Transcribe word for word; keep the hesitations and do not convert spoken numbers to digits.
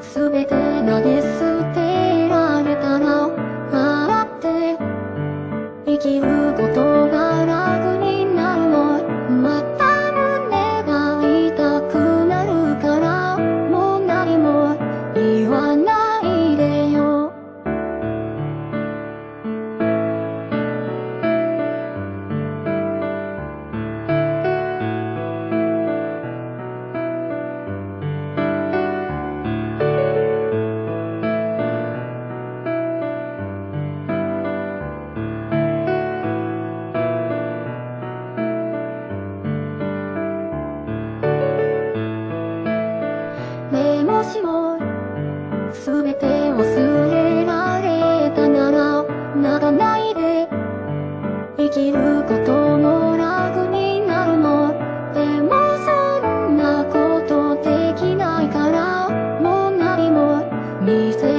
すべて投げ捨てられたら笑って生きることが楽になるの。また胸が痛くなるからもう何も言わないでよ。ねえもしもすべて忘れられたなら泣かないで生きることも楽になるの。でもそんなことできないからもう何も見せ